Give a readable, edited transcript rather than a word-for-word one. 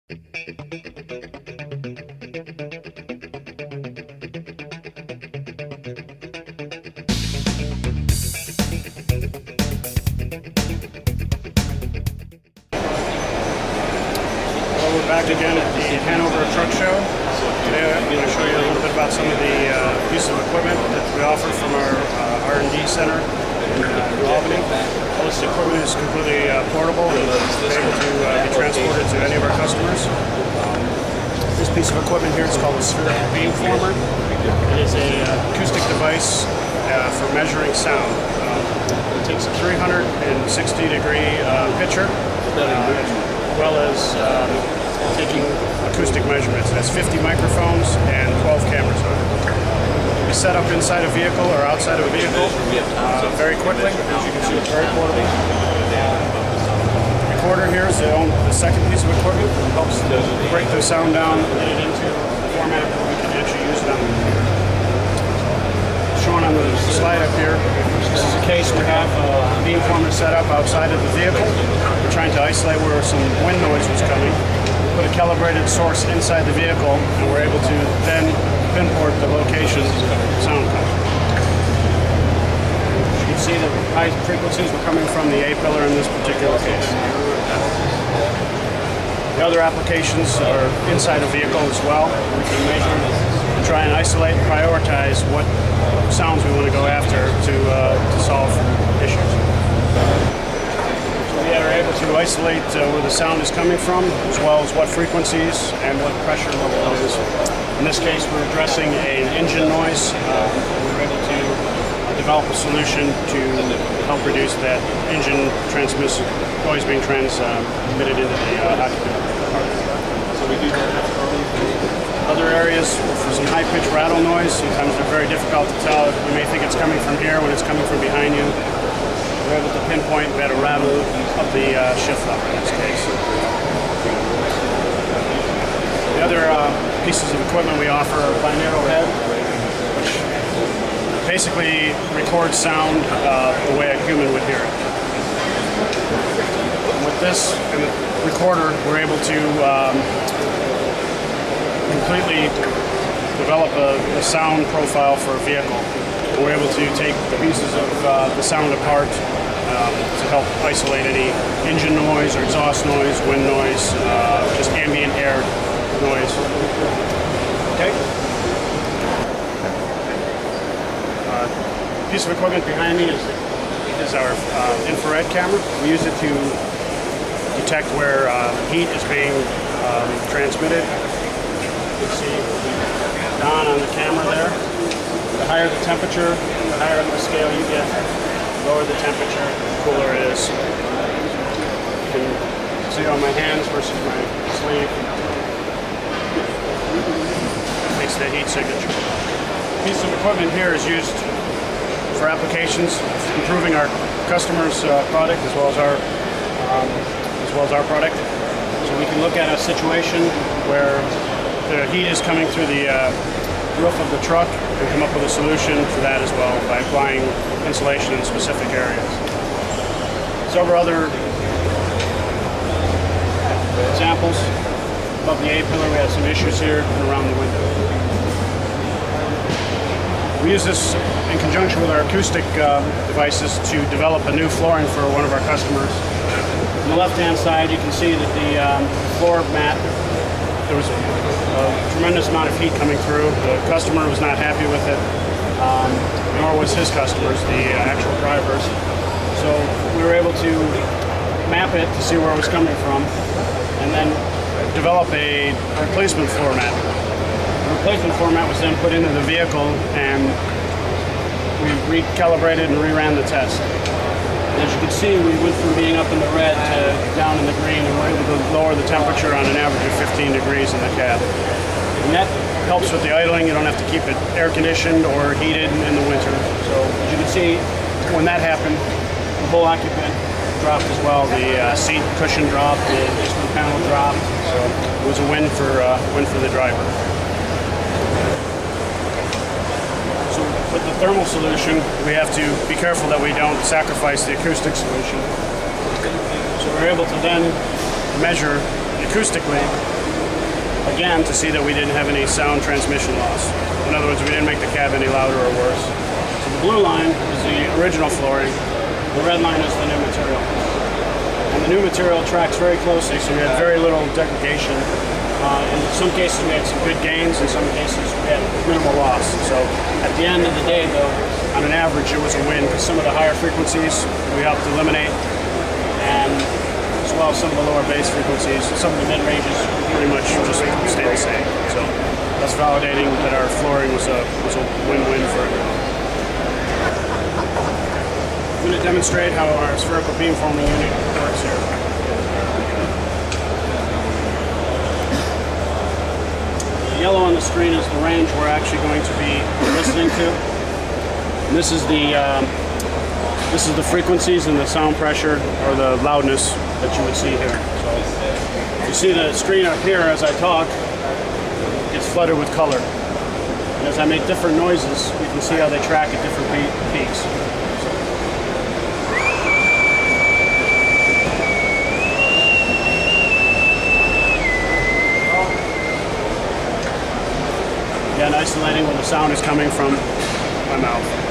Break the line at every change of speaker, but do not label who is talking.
We're back again at the Hanover Truck Show. Today I'm going to show you a little bit about some of the pieces of equipment that we offer from our R&D center in New Albany. All this equipment is completely portable and able to be transported to any of our customers. This piece of equipment here is called a spherical beamformer. It is an acoustic device for measuring sound. It takes a 360-degree picture, as well as taking acoustic measurements. It has 50 microphones and 12 cameras on it. We set up inside a vehicle or outside of a vehicle very quickly. As you can see, it's very portable. The recorder here is the second piece of equipment that helps break the sound down and get it into a format where we can actually use it on the computer. Shown on the slide up here, this is a case we have a beamformer set up outside of the vehicle. We're trying to isolate where some wind noise was coming. Put a calibrated source inside the vehicle, and we're able to then pinpoint the location of sound coming. You can see the high frequencies were coming from the A pillar in this particular case. The other applications are inside a vehicle as well. We can measure and try and isolate and prioritize what sounds we want to go after to solve issues. We are able to isolate where the sound is coming from, as well as what frequencies and what pressure level it is. In this case, we're addressing an engine noise. We're able to develop a solution to help reduce that engine noise being transmitted into the occupant compartment. So we do that. Other areas, for some high-pitched rattle noise, sometimes they're very difficult to tell. You may think it's coming from here when it's coming from behind you. We're able to pinpoint that a rattle of the shift lever in this case. The other pieces of equipment we offer are a binaural head, which basically records sound the way a human would hear it. And with this and the recorder, we're able to completely develop a sound profile for a vehicle. We're able to take the pieces of the sound apart to help isolate any engine noise or exhaust noise, wind noise, just ambient air noise. Okay. Piece of equipment behind me is our infrared camera. We use it to detect where heat is being transmitted. You can see down on the camera there. The higher the temperature, the higher up the scale you get, the lower the temperature, the cooler it is. You can see on my hands versus my sleeve. It makes the heat signature. The piece of equipment here is used for applications, improving our customers' product as well as our product. So we can look at a situation where the heat is coming through the roof of the truck and come up with a solution for that as well by applying insulation in specific areas. Several other examples. Above the A pillar we have some issues here and around the window. We use this in conjunction with our acoustic devices to develop a new flooring for one of our customers. On the left-hand side you can see that the floor mat, there was a tremendous amount of heat coming through. The customer was not happy with it, nor was his customers, the actual drivers. So we were able to map it to see where it was coming from, and then develop a replacement floor mat. The replacement floor mat was then put into the vehicle, and we recalibrated and reran the test. As you can see, we went from being up in the red to down in the green, and we're able to lower the temperature on an average of 15 degrees in the cab. And that helps with the idling. You don't have to keep it air conditioned or heated in the winter. So as you can see, when that happened, the whole occupant dropped as well. The seat cushion dropped, the instrument panel dropped. So it was a win for the driver. With the thermal solution, we have to be careful that we don't sacrifice the acoustic solution. So we're able to then measure acoustically again, to see that we didn't have any sound transmission loss. In other words, we didn't make the cab any louder or worse. So the blue line is the original flooring. The red line is the new material. And the new material tracks very closely, so we had very little degradation. In some cases we had some good gains, in some cases we had minimal loss. So at the end of the day though, on an average it was a win, because some of the higher frequencies we helped eliminate, and as well as some of the lower bass frequencies, some of the mid-ranges pretty much just stayed the same. So that's validating that our flooring was a win-win for everyone. I'm going to demonstrate how our spherical beamforming unit works here. The yellow on the screen is the range we're actually going to be listening to. And this is the frequencies and the sound pressure, or the loudness, that you would see here. So you see the screen up here as I talk, it gets flooded with color. And as I make different noises, you can see how they track at different peaks. Again, isolating where the sound is coming from my mouth.